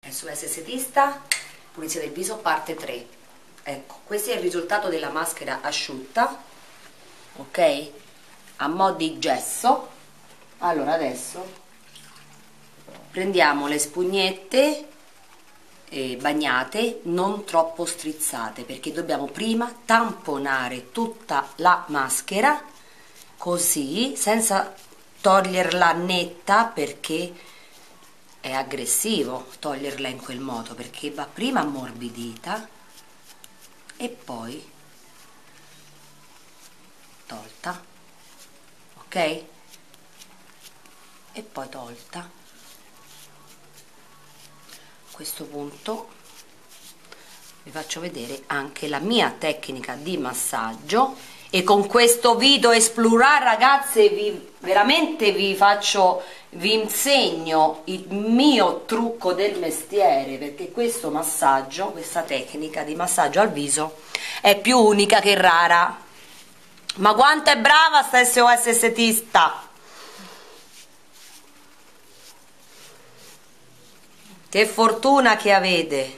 SOS Estetista, pulizia del viso parte 3. Ecco, questo è il risultato della maschera asciutta, ok? A mo' di gesso. Allora adesso prendiamo le spugnette bagnate, non troppo strizzate, perché dobbiamo prima tamponare tutta la maschera, così, senza toglierla netta, perché è aggressivo toglierla in quel modo, perché va prima ammorbidita e poi tolta, ok? E poi tolta. A questo punto vi faccio vedere anche la mia tecnica di massaggio, e con questo video esplorare, ragazze, veramente vi insegno il mio trucco del mestiere, perché questo massaggio, questa tecnica di massaggio al viso è più unica che rara. Ma quanto è brava sta SOS Estetista! Che fortuna che avete!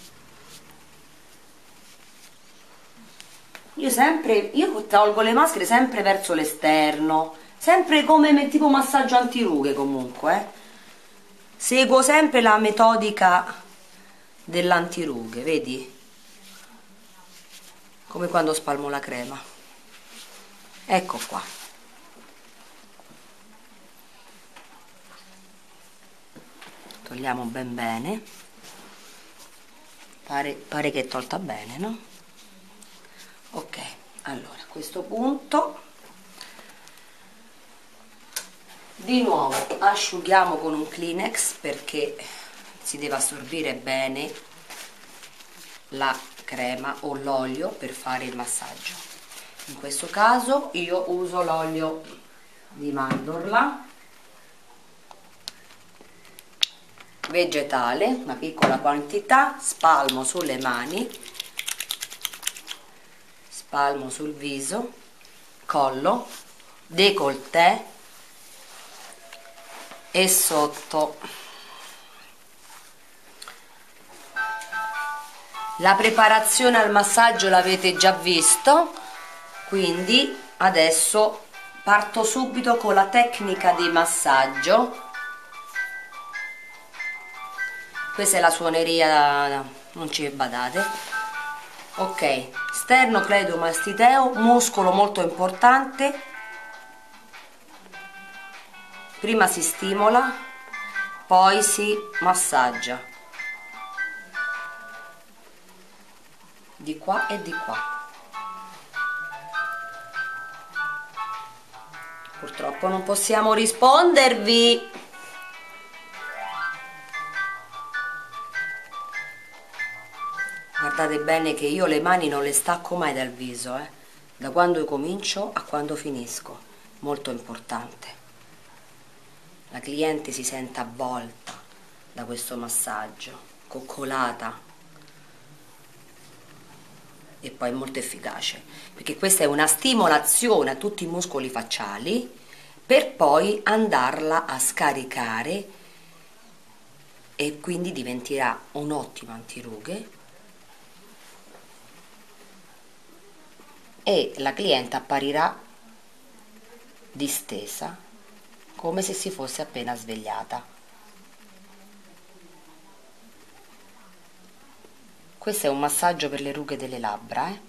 Io tolgo le maschere sempre verso l'esterno, sempre come tipo massaggio antirughe comunque. Seguo sempre la metodica dell'antirughe, vedi? Come quando spalmo la crema. Ecco qua. Togliamo ben bene. Pare che è tolta bene, no? Ok, allora a questo punto di nuovo asciughiamo con un Kleenex, perché si deve assorbire bene la crema o l'olio per fare il massaggio. In questo caso io uso l'olio di mandorla vegetale, una piccola quantità, spalmo sulle mani, spalmo sul viso, collo, décolleté e sotto. La preparazione al massaggio l'avete già visto, quindi adesso parto subito con la tecnica di massaggio. Questa è la suoneria, non ci badate. Ok, sternocleidomastiteo, muscolo molto importante. Prima si stimola, poi si massaggia di qua e di qua. Purtroppo non possiamo rispondervi. Guardate bene che io le mani non le stacco mai dal viso, da quando comincio a quando finisco, molto importante. La cliente si sente avvolta da questo massaggio, coccolata, e poi è molto efficace, perché questa è una stimolazione a tutti i muscoli facciali per poi andarla a scaricare, e quindi diventerà un ottimo antirughe. E la cliente apparirà distesa, come se si fosse appena svegliata. Questo è un massaggio per le rughe delle labbra,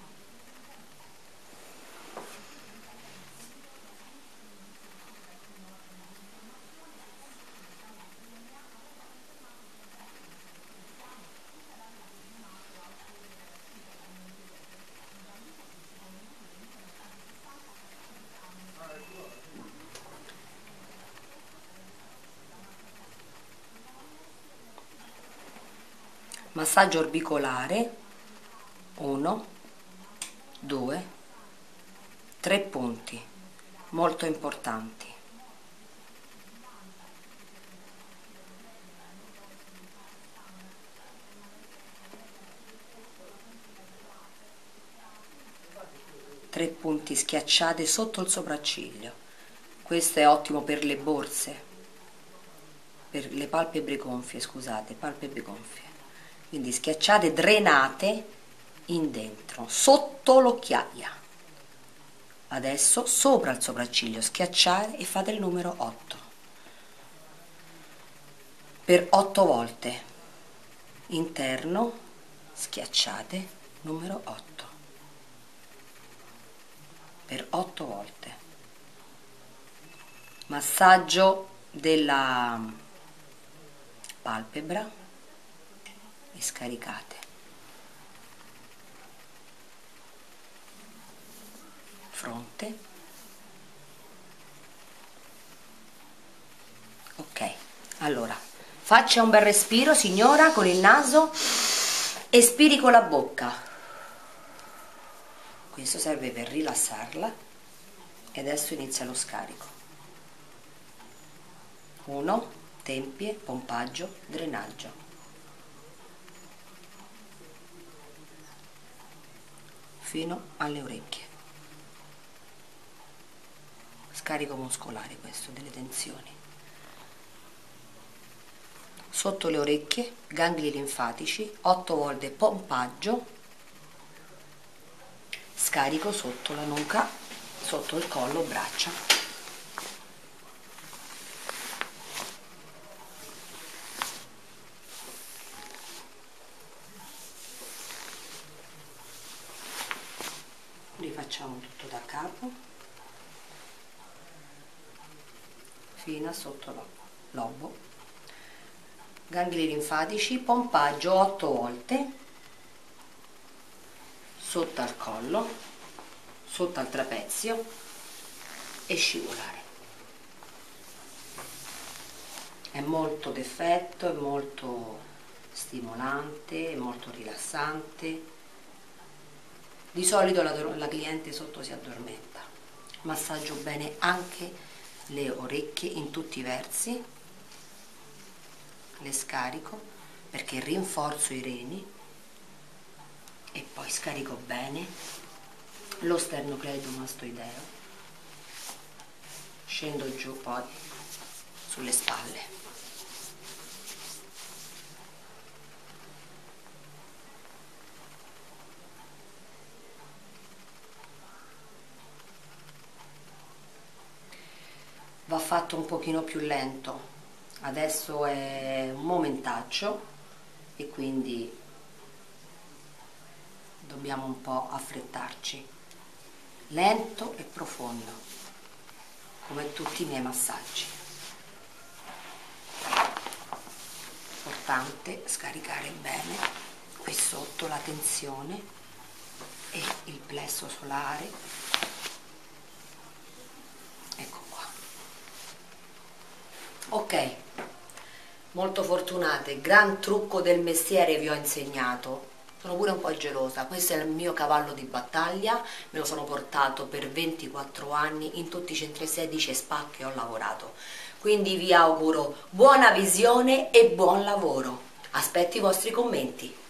Massaggio orbicolare, 1, 2, 3 punti, molto importanti. Tre punti schiacciati sotto il sopracciglio. Questo è ottimo per le borse, per le palpebre gonfie, scusate, palpebre gonfie. Quindi schiacciate, drenate in dentro, sotto l'occhiaia. Adesso sopra il sopracciglio schiacciare e fate il numero 8 per 8 volte. Interno, schiacciate, numero 8 per 8 volte. Massaggio della palpebra e scaricate. Fronte. Ok, allora faccia un bel respiro, signora, con il naso, espiri con la bocca. Questo serve per rilassarla e adesso inizia lo scarico. 1, tempie, pompaggio, drenaggio. Fino alle orecchie. Scarico muscolare questo, delle tensioni. Sotto le orecchie, gangli linfatici, 8 volte pompaggio, scarico sotto la nuca, sotto il collo, braccia. Rifacciamo tutto da capo fino a sotto lobo. Gangli linfatici, pompaggio 8 volte sotto al collo, sotto al trapezio e scivolare. È molto d'effetto, è molto stimolante, è molto rilassante. Di solito la cliente sotto si addormenta. Massaggio bene anche le orecchie in tutti i versi, le scarico perché rinforzo i reni e poi scarico bene lo sternocleidomastoideo, scendo giù poi sulle spalle. Va fatto un pochino più lento, adesso è un momentaccio e quindi dobbiamo un po' affrettarci. Lento e profondo, come tutti i miei massaggi. Importante scaricare bene qui sotto la tensione e il plesso solare. Ecco qua. Ok, molto fortunate, gran trucco del mestiere vi ho insegnato. Sono pure un po' gelosa, questo è il mio cavallo di battaglia, me lo sono portato per 24 anni in tutti i centri 16 e spa che ho lavorato. Quindi vi auguro buona visione e buon lavoro. Aspetto i vostri commenti.